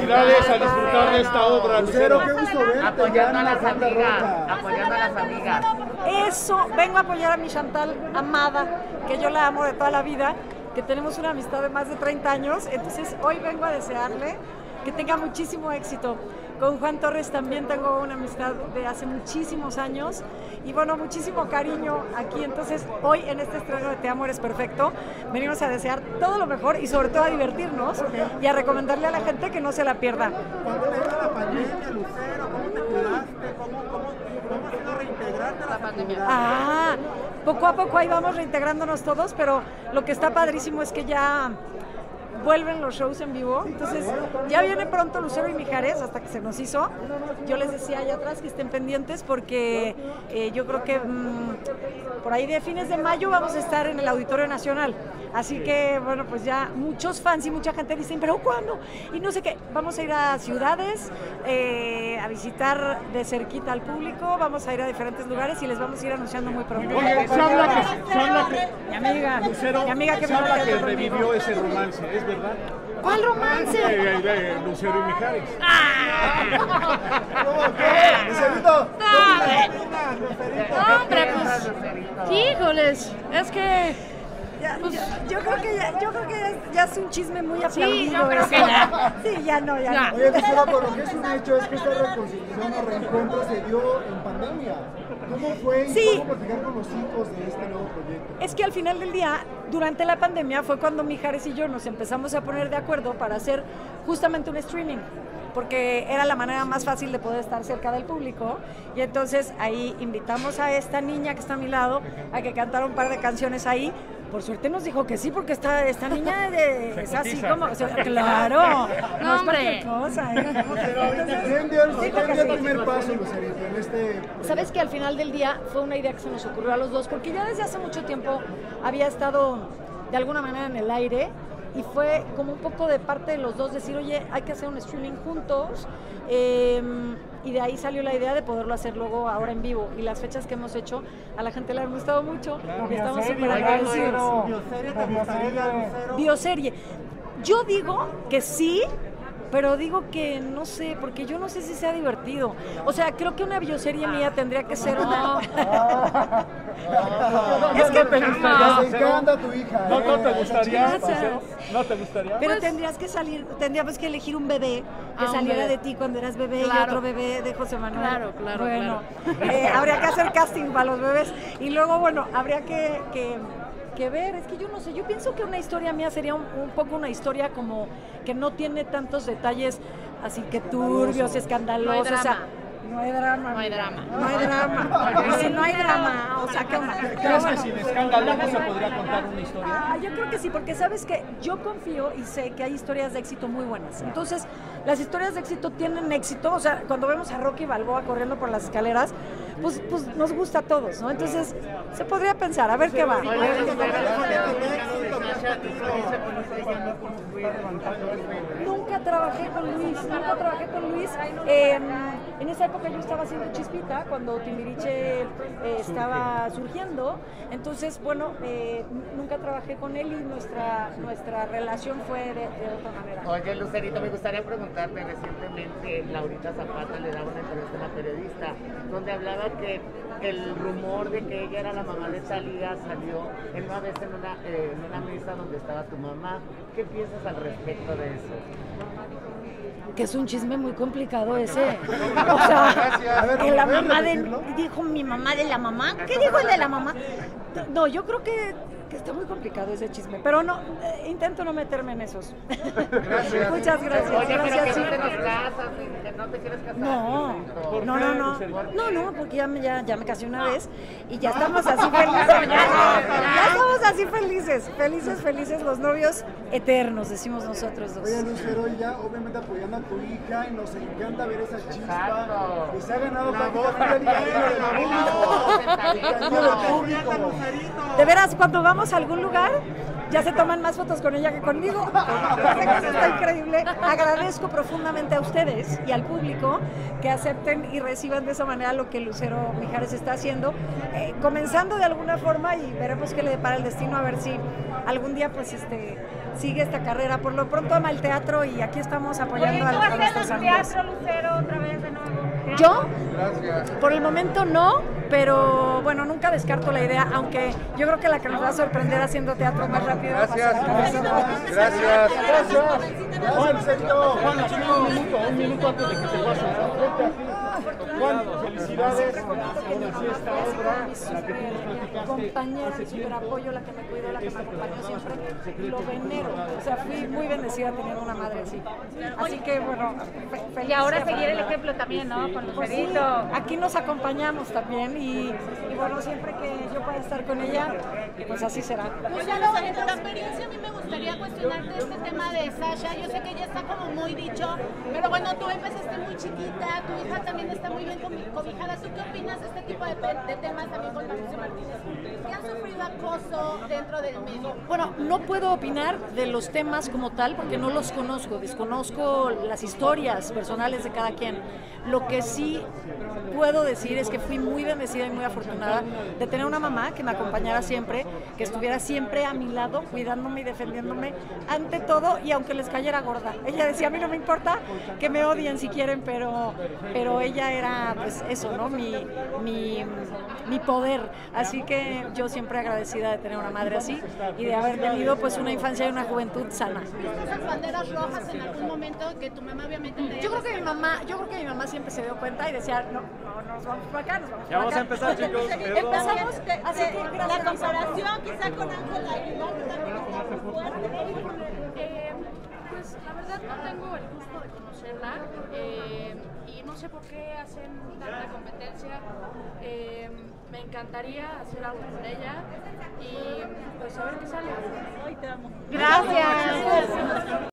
Felicidades a disfrutar de esta obra, Lucero. Qué gusto verte. Apoyando a las amigas, apoyando a las amigas. Eso, vengo a apoyar a mi Chantal amada, que yo la amo de toda la vida, que tenemos una amistad de más de 30 años, entonces hoy vengo a desearle que tenga muchísimo éxito. Con Juan Torres también tengo una amistad de hace muchísimos años y bueno, muchísimo cariño aquí. Entonces hoy en este estreno de Te amo, eres perfecto, venimos a desear todo lo mejor y sobre todo a divertirnos y a recomendarle a la gente que no se la pierda. ¿Cuándo te dio la pandemia, Lucero? ¿Cómo te cuidaste? ¿Cómo ha sido reintegrarte a la pandemia? Poco a poco ahí vamos reintegrándonos todos, pero lo que está padrísimo es que ya vuelven los shows en vivo, entonces ya viene pronto Lucero y Mijares, hasta que se nos hizo. Yo les decía allá atrás que estén pendientes porque yo creo que por ahí de fines de mayo vamos a estar en el Auditorio Nacional, así que bueno, pues ya muchos fans y mucha gente dicen, pero ¿cuándo? Y no sé qué, vamos a ir a ciudades, a visitar de cerquita al público, vamos a ir a diferentes lugares y les vamos a ir anunciando muy pronto. Oye, se habla que Mi amiga, Lucero, mi amiga que se me habla lo que quedó revivió ese romance, ¿es verdad? ¿Cuál romance? Lucero y Mijares. Lucerito. Hombre, pues, híjoles, es que Yo creo que ya es un chisme muy aplaudido. sí, yo creo eso. que ya. Sí, ya no. Oye, Lucero, pero lo que es un hecho es que esta reconciliación o reencuentro se dio en pandemia. ¿Cómo fue y Sí. cómo platicar con los hijos de este nuevo proyecto? Es que al final del día, durante la pandemia, fue cuando Mijares y yo nos empezamos a poner de acuerdo para hacer justamente un streaming, porque era la manera más fácil de poder estar cerca del público. Y entonces ahí invitamos a esta niña que está a mi lado a que cantara un par de canciones ahí. Por suerte nos dijo que sí, porque esta niña es así como, o sea, claro, no es hombre. cualquier cosa. ¿Quién dio el primer paso, Lucerito, en este? Sabes que al final del día fue una idea que se nos ocurrió a los dos, porque ya desde hace mucho tiempo había estado de alguna manera en el aire y fue como un poco de parte de los dos decir, oye, hay que hacer un streaming juntos, y de ahí salió la idea de poderlo hacer luego ahora en vivo, y las fechas que hemos hecho a la gente le han gustado mucho y estamos súper agradecidos. ¿Bioserie te gustaría, Lucero? Bioserie, yo digo que sí, pero digo que no sé, porque yo no sé si sea divertido. O sea, creo que una bioserie mía tendría que ser una... Es que te gustaría. ¿Qué anda tu hija? ¿No te gustaría, Gracias. Lucero? ¿No te gustaría? Pero tendríamos que elegir un bebé que un saliera bebé. de ti cuando eras bebé y Claro. otro bebé de José Manuel. Claro, Bueno, habría que hacer casting para los bebés y luego, bueno, habría que ver, es que yo no sé, yo pienso que una historia mía sería un poco una historia como que no tiene tantos detalles así que turbios, escandalosos, o sea, no hay drama. No hay drama. No hay drama. Y si no hay drama, o sea, ¿qué onda? ¿Crees que sin escándalo no se podría contar una historia? Yo creo que sí, porque sabes que yo confío y sé que hay historias de éxito muy buenas. Entonces, las historias de éxito tienen éxito, o sea, cuando vemos a Rocky Balboa corriendo por las escaleras, pues nos gusta a todos, ¿no? Entonces, se podría pensar, a ver qué va. Nunca trabajé con Luis. En esa época yo estaba haciendo Chispita, cuando Timbiriche estaba surgiendo. Entonces, bueno, nunca trabajé con él y nuestra relación fue de otra manera. Oye, Lucerito, me gustaría preguntarte, recientemente Laurita Zapata le daba una entrevista a una periodista donde hablaba que el rumor de que ella era la mamá de Thalía salió en una vez en una mesa donde estaba tu mamá. ¿Qué piensas al respecto de eso? Que es un chisme muy complicado ese. O sea, que la mamá dijo mi mamá de la mamá. ¿Qué dijo el de la mamá? No, yo creo que está muy complicado ese chisme, pero no, intento no meterme en esos. Gracias. Muchas gracias. Oye, pero Gracias, que sí. no te nos casas, que no te quieres casar. No, porque ya me casé una vez y ya estamos así felices. Ya estamos así felices, los novios eternos, decimos nosotros dos. Oye, Lucero, y ya obviamente apoyando a tu hija y nos encanta ver esa chispa Exacto. que se ha ganado prácticamente el cariño del público. De veras, cuando vamos a algún lugar, ya se toman más fotos con ella que conmigo. Eso está increíble. Agradezco profundamente a ustedes y al público que acepten y reciban de esa manera lo que Lucero Mijares está haciendo, comenzando de alguna forma y veremos qué le depara el destino, a ver si algún día pues sigue esta carrera. Por lo pronto ama el teatro y aquí estamos apoyando a nuestros amigos. teatro, Lucero, otra vez de nuevo? ¿Yo? Por el momento no, pero bueno, nunca descarto la idea, aunque yo creo que la que nos va a sorprender haciendo teatro más rápido va a ser la cabeza. Gracias. Un minuto antes de que se vaya. Juan, felicidades con esta obra, la que tú nos platicaste. Compañera, mi super apoyo, la que me cuidó, la que me acompañó siempre, lo venero. O sea, fui muy bendecida teniendo una madre así. Así que bueno, feliz. Y ahora seguir el ejemplo también, ¿no? Con Pues sí, Lucerito. aquí nos acompañamos también y bueno, siempre que yo pueda estar con ella, pues así será. Luciano, en tu experiencia a mí me gustaría cuestionarte este tema de Sasha. Yo sé que ella está como muy dicho, pero bueno, tú empezaste muy chiquita, tu hija también está muy bien cobijada. ¿Tú qué opinas de este tipo de temas también con Mauricio Martínez? ¿Que han sufrido acoso dentro del medio? Bueno, no puedo opinar de los temas como tal porque no los conozco, desconozco las historias personales de cada quien. Lo que sí puedo decir es que fui muy bendecida y muy afortunada de tener una mamá que me acompañara siempre, que estuviera siempre a mi lado, cuidándome y defendiéndome ante todo, y aunque les cayera gorda. Ella decía, a mí no me importa que me odien si quieren, pero ella era, pues eso, ¿no? Mi poder. Así que yo siempre agradecida de tener una madre así y de haber tenido pues una infancia y una juventud sana. ¿Esas banderas rojas en algún momento que tu mamá obviamente te... Yo creo que mi mamá siempre se dio cuenta y decía, no nos vamos para acá, nos vamos para acá. Ya vamos a empezar, chicos. Empezamos, así que gracias. La comparación quizá con Ángela Aguilar también está muy fuerte. Pues la verdad no tengo el gusto de conocerla y no sé por qué hacen tanta competencia. Me encantaría hacer algo con ella y pues a ver qué sale. Hoy te amo. Gracias.